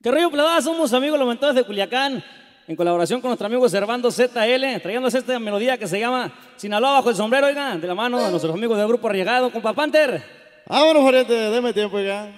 ¿Qué rollo, plebada? Somos amigos los mentores de Culiacán, en colaboración con nuestro amigo Servando ZL, trayéndose esta melodía que se llama Sinaloa bajo el sombrero, oigan, de la mano de nuestros amigos del grupo Arriesgado, compa Panther. Vámonos, pariente, deme tiempo, oiga.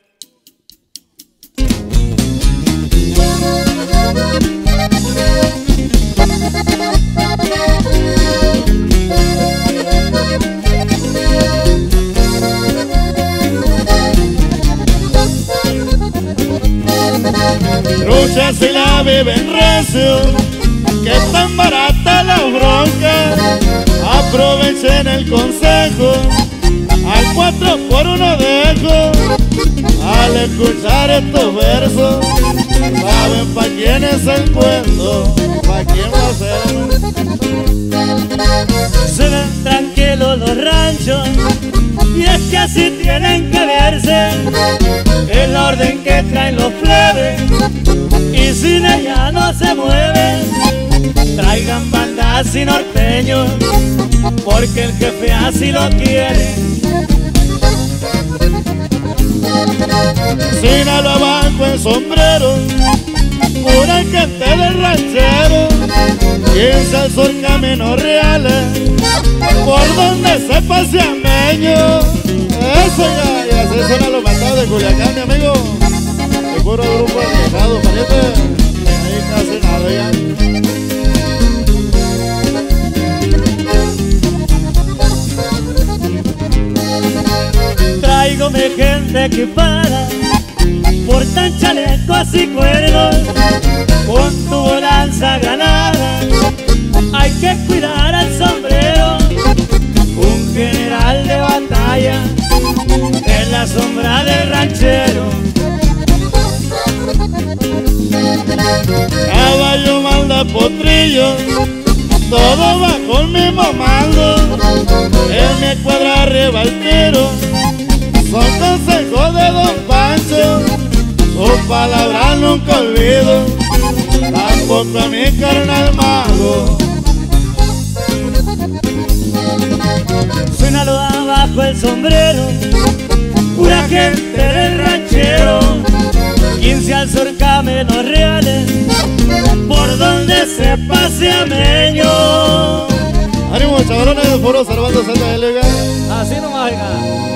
Truchas y la viven recio, que tan barata la bronca. Aprovechen el consejo, al 4 por 1 dejo. Al escuchar estos versos, saben pa' quién es el cuento, pa' quién va a ser. Se ven tranquilos los ranchos, y es que así tienen que verse, el orden que traen los plebes, y sin ella no se mueven. Traigan bandas y norteños, porque el jefe así lo quiere. Sinaloa bajo el sombrero, pura gente del ranchero, 15 al sur caminos reales, por donde se pasea Meño. Eso ya, y así suena los matados de Culiacán, mi amigo. El puro grupo Arriesgado, pariente, ahí casi nada ya. Traigo mi gente que para, portan chalecos y cuernos, con tu volanza ganada. Hay que cuidar al sombrero, un general de batalla, en la sombra del ranchero. Caballo manda potrillo, todo bajo el mismo mando. En mi cuadra arriba el tiro, son consejos de Don Pancho. Su palabra nunca olvido, tampoco a mi carnal mago. Sinaloa bajo el sombrero, pura gente del ranchero, 15 al sur caminos reales, por donde se pasea Meño. Ánimo, chavalones, foro Servando ZL. Así nomás, oigan.